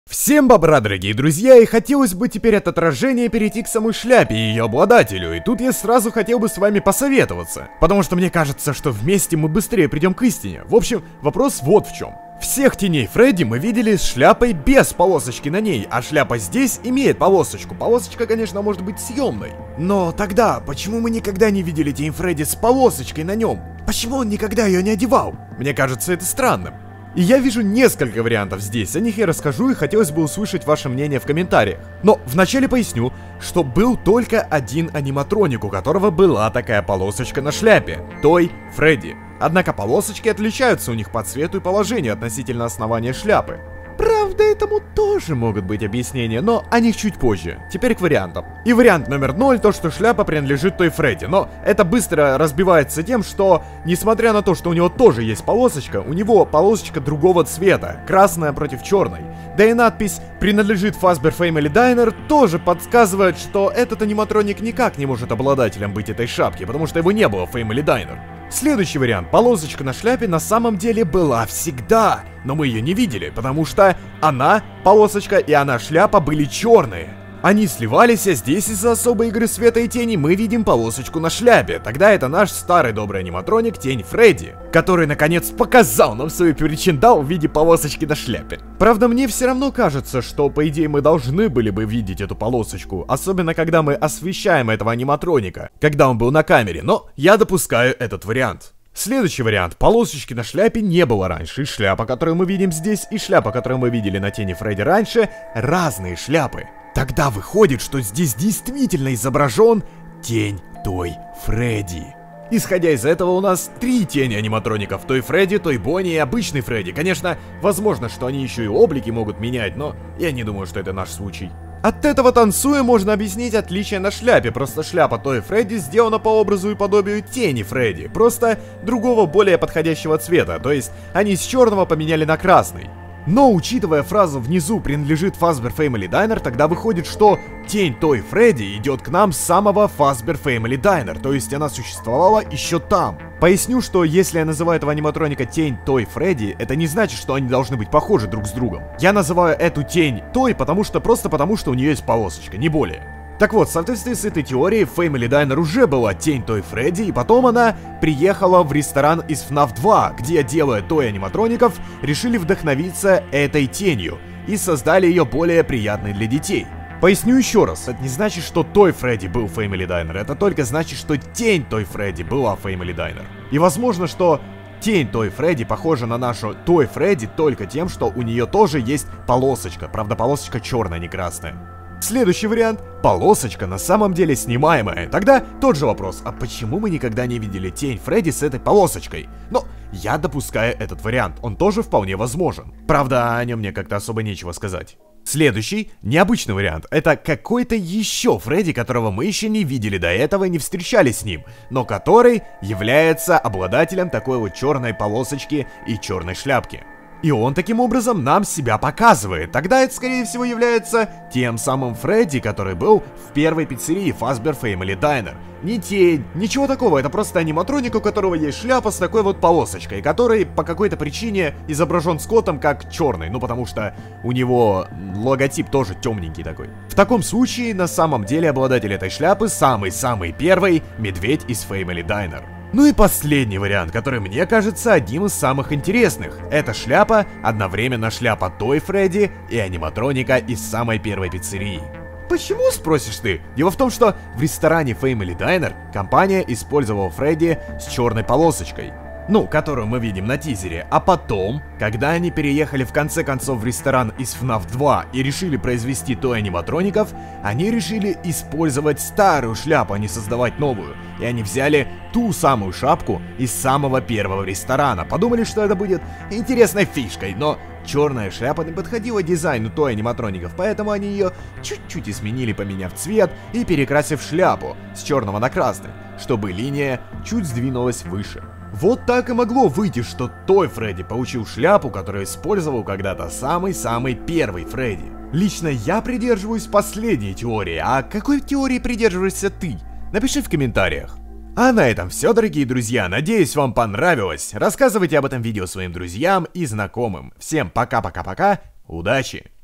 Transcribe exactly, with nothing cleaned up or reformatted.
Всем бобра, дорогие друзья, и хотелось бы теперь от отражения перейти к самой шляпе и ее обладателю, и тут я сразу хотел бы с вами посоветоваться, потому что мне кажется, что вместе мы быстрее придем к истине. В общем, вопрос вот в чем. Всех теней Фредди мы видели с шляпой без полосочки на ней, а шляпа здесь имеет полосочку. Полосочка, конечно, может быть съемной. Но тогда, почему мы никогда не видели тень Фредди с полосочкой на нем? Почему он никогда ее не одевал? Мне кажется это странным. И я вижу несколько вариантов здесь, о них я расскажу и хотелось бы услышать ваше мнение в комментариях. Но вначале поясню, что был только один аниматроник, у которого была такая полосочка на шляпе, той Фредди. Однако полосочки отличаются у них по цвету и положению относительно основания шляпы. Правда, этому тоже могут быть объяснения, но о них чуть позже. Теперь к вариантам. И вариант номер ноль, то что шляпа принадлежит той Фредди. Но это быстро разбивается тем, что, несмотря на то, что у него тоже есть полосочка, у него полосочка другого цвета, красная против черной. Да и надпись «Принадлежит Fazbear Family Diner» тоже подсказывает, что этот аниматроник никак не может обладателем быть этой шапки, потому что его не было в Family Diner. Следующий вариант. Полосочка на шляпе на самом деле была всегда, но мы ее не видели, потому что она, полосочка, и она, шляпа, были черные. Они сливались, а здесь из-за особой игры света и тени мы видим полосочку на шляпе. Тогда это наш старый добрый аниматроник Тень Фредди, который наконец показал нам свою причиндал в виде полосочки на шляпе. Правда, мне все равно кажется, что по идее мы должны были бы видеть эту полосочку, особенно когда мы освещаем этого аниматроника, когда он был на камере, но я допускаю этот вариант. Следующий вариант. Полосочки на шляпе не было раньше, и шляпа, которую мы видим здесь, и шляпа, которую мы видели на Тени Фредди раньше, разные шляпы. Тогда выходит, что здесь действительно изображен тень той Фредди. Исходя из этого, у нас три тени аниматроников: той Фредди, той Бонни и обычный Фредди. Конечно, возможно, что они еще и облики могут менять, но я не думаю, что это наш случай. От этого танцуя можно объяснить отличие на шляпе. Просто шляпа той Фредди сделана по образу и подобию тени Фредди, просто другого, более подходящего цвета. То есть они с черного поменяли на красный. Но, учитывая фразу внизу «принадлежит Fazbear Family Diner», тогда выходит, что тень той Фредди идет к нам с самого Fazbear Family Diner, то есть она существовала еще там. Поясню, что если я называю этого аниматроника тень той Фредди, это не значит, что они должны быть похожи друг с другом. Я называю эту тень той, потому что просто потому, что у нее есть полосочка, не более. Так вот, в соответствии с этой теорией, в Family Diner уже была тень той Фредди, и потом она приехала в ресторан из эф наф два, где, делая той аниматроников, решили вдохновиться этой тенью и создали ее более приятной для детей. Поясню еще раз, это не значит, что той Фредди был в Family Diner, это только значит, что тень той Фредди была в Family Diner. И возможно, что тень той Фредди похожа на нашу той Фредди только тем, что у нее тоже есть полосочка, правда полосочка черная, не красная. Следующий вариант. Полосочка на самом деле снимаемая. Тогда тот же вопрос, а почему мы никогда не видели тень Фредди с этой полосочкой? Но я допускаю этот вариант, он тоже вполне возможен. Правда, о нем мне как-то особо нечего сказать. Следующий, необычный вариант, это какой-то еще Фредди, которого мы еще не видели до этого и не встречались с ним, но который является обладателем такой вот черной полосочки и черной шляпки. И он таким образом нам себя показывает. Тогда это, скорее всего, является тем самым Фредди, который был в первой пиццерии Fazbear Family Diner. Не тень, ничего такого, это просто аниматроник, у которого есть шляпа с такой вот полосочкой, который по какой-то причине изображен Скоттом как черный, ну потому что у него логотип тоже темненький такой. В таком случае, на самом деле, обладатель этой шляпы самый-самый первый медведь из Family Diner. Ну и последний вариант, который мне кажется одним из самых интересных. Это шляпа, одновременно шляпа той Фредди и аниматроника из самой первой пиццерии. Почему, спросишь ты? Дело в том, что в ресторане Family Diner компания использовала Фредди с черной полосочкой. Ну, которую мы видим на тизере. А потом, когда они переехали в конце концов в ресторан из эф наф два и решили произвести той аниматроников, они решили использовать старую шляпу, а не создавать новую. И они взяли ту самую шапку из самого первого ресторана. Подумали, что это будет интересной фишкой, но черная шляпа не подходила дизайну той аниматроников, поэтому они ее чуть-чуть изменили, поменяв цвет и перекрасив шляпу с черного на красный, чтобы линия чуть сдвинулась выше. Вот так и могло выйти, что той Фредди получил шляпу, которую использовал когда-то самый-самый первый Фредди. Лично я придерживаюсь последней теории, а какой теории придерживаешься ты? Напиши в комментариях. А на этом все, дорогие друзья, надеюсь, вам понравилось. Рассказывайте об этом видео своим друзьям и знакомым. Всем пока-пока-пока, удачи!